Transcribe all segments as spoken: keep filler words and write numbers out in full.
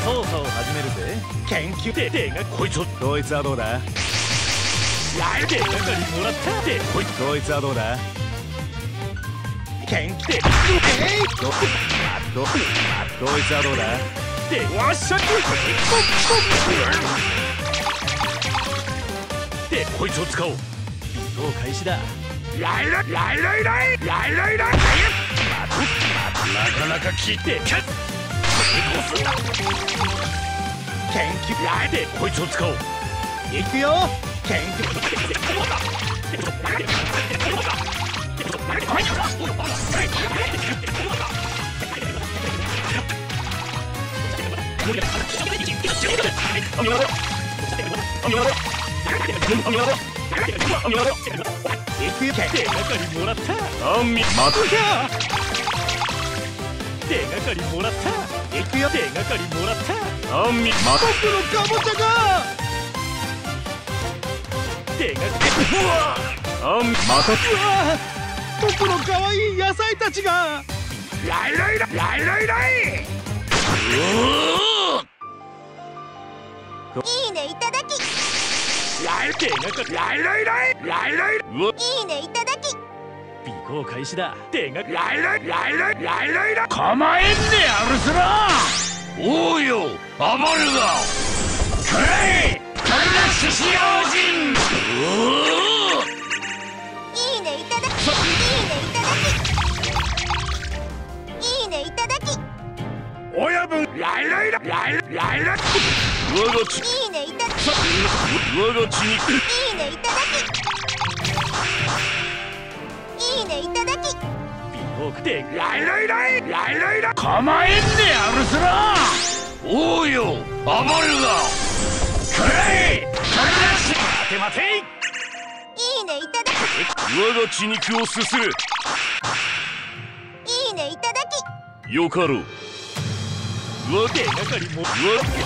操作を始めるぜ。研究で手がこいつを。こいつはどうだ。来手がかりもらったでこいつ。こいつはどうだ。研究でえいどどこいつはどうだ。でわっしゃくでこいつを使おう。ビト開始だ。ライライライライライライライライなかなか効いて成功すんだ。研究ライでこいつを使おう。いくよ研究手がかりもらった。あんみまた手がかりもらった。いくよ手がかりもらった。あんみまた僕のかぼちゃが手がかりうわあんまたうわ僕のかわいい野菜たちがライライライライライライいいねいただき。 ライ手がかりライライライライライいいねいただき。 尾行開始だ。手がライライライライライライラ構えんねあるすな。おうよ暴るがくらえカルナ獅子王人。 いいねいただき。いいねいただき。 親分ライライラライライラ我が血いいねいただき。 我が血にいいねいただき。いいねいただき。 ビホークでライライライライライラ構えんねあるすな。おうよ暴るがくらえカルナ獅子。待て待ていいねいただき。 我が血肉をすする。 いいねいただき。 よかろう。わ手がかりもわ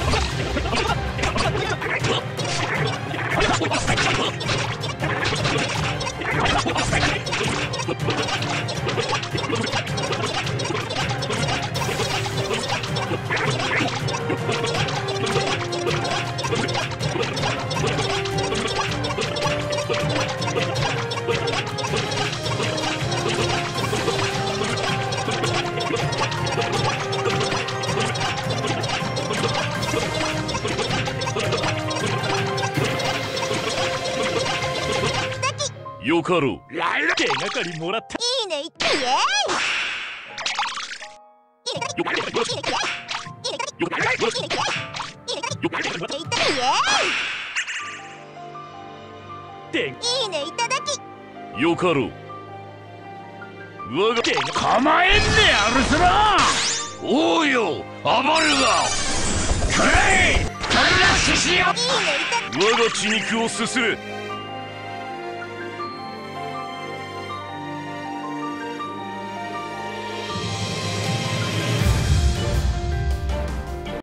よかろう。ライラ手がかりもらった。 いいねイエーイ。いいねいいねいいねいいねいいねいただき。 よかろう。我が手が構えんねあるすな。おうよ暴るがくらえカルナ獅子よ。 いいねいただき。 我が血肉をすする。